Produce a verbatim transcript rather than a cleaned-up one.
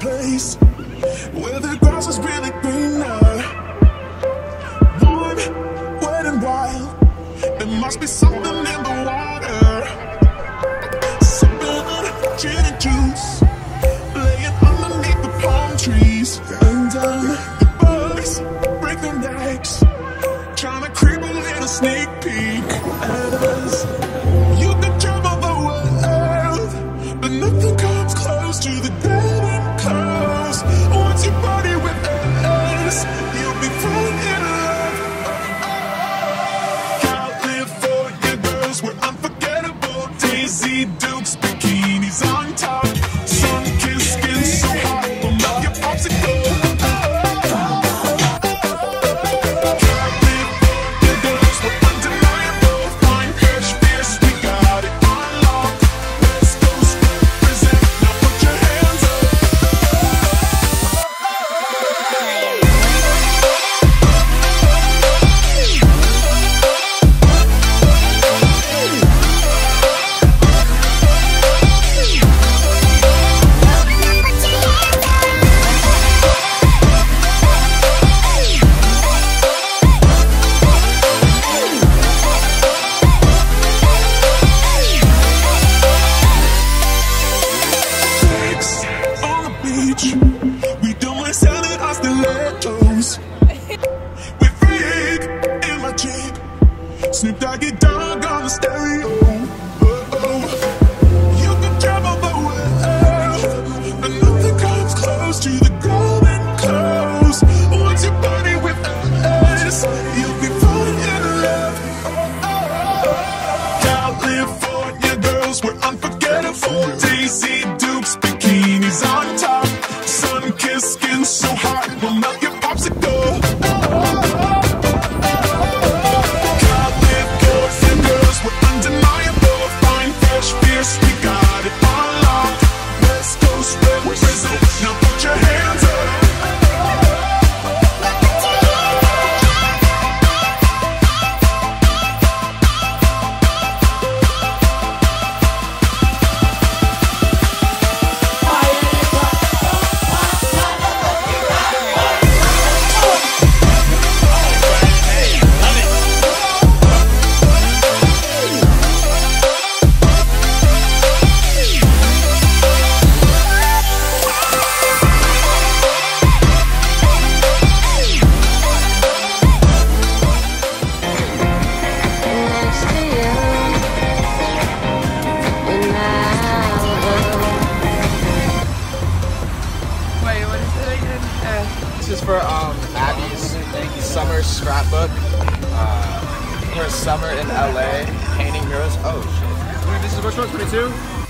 place where the grass is really greener. Warm, wet and wild. There must be something in the water. Sipping gin and juice, laying underneath the palm trees. And um, the bugs break their necks, trying to creep a little sneak peek at us. You could travel the world, but nothing comes close to the golden coast. Once you party with us, you'll be falling in love. California girls, we're unforgettable. Daisy Dukes, bikinis on top, sun-kissed skin so hot, we'll melt your popsicle. We don't mind selling our stilettos. We freak in my Jeep, Snoop Doggy Dogg on the stereo. Oh, oh. You can travel the world, but nothing comes close to the golden coast. Once you party with us, you'll be falling in love. Oh, oh, oh. California girls, we're unforgettable. Daisy Dukes, bikinis on top, sun-kissed skin so hot, we'll melt your popsicle. California girls, we're undeniable. Fine, fresh, fierce, we got it on lock. West Coast represent, now put your hands up. This is for um, Abby's summer scrapbook. Uh, her summer in L A, painting murals. Oh shit. This is which one? twenty-two?